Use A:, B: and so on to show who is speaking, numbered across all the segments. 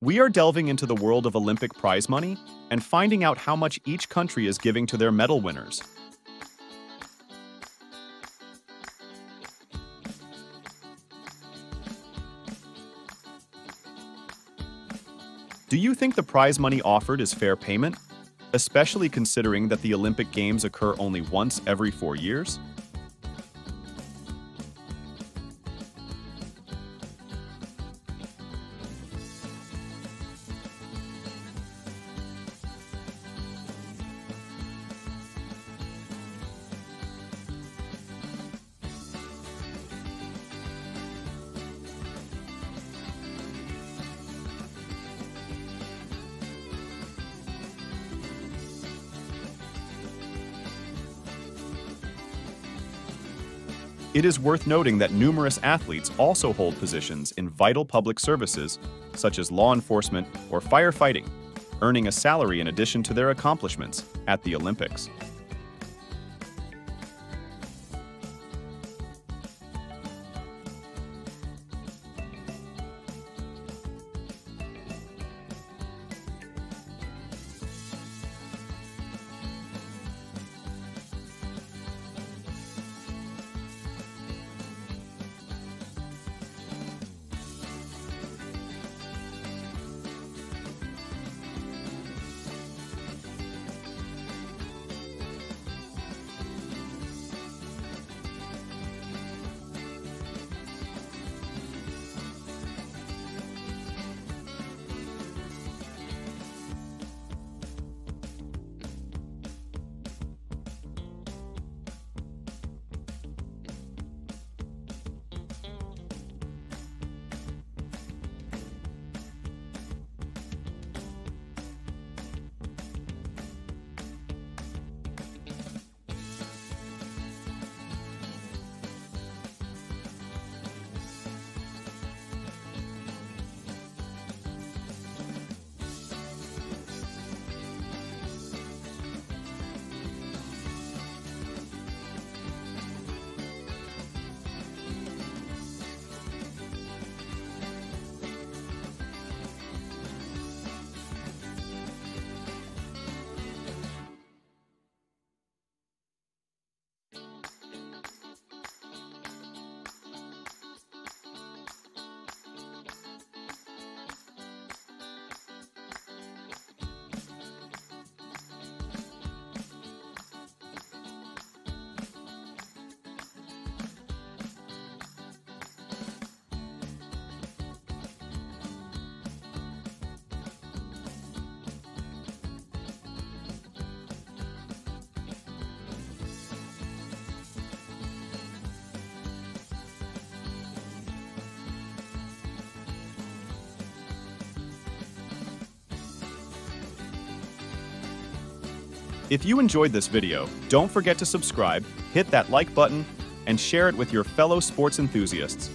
A: We are delving into the world of Olympic prize money and finding out how much each country is giving to their medal winners. Do you think the prize money offered is fair payment, especially considering that the Olympic Games occur only once every 4 years? It is worth noting that numerous athletes also hold positions in vital public services, such as law enforcement or firefighting, earning a salary in addition to their accomplishments at the Olympics. If you enjoyed this video, don't forget to subscribe, hit that like button, and share it with your fellow sports enthusiasts.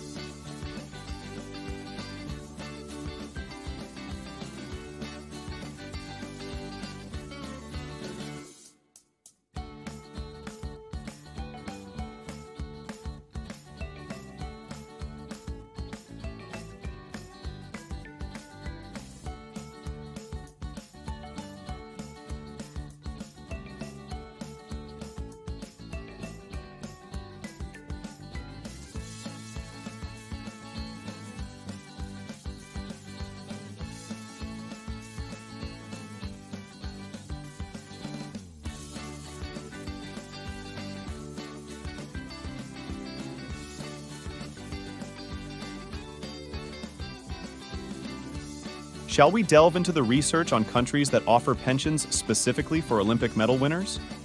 A: Shall we delve into the research on countries that offer pensions specifically for Olympic medal winners?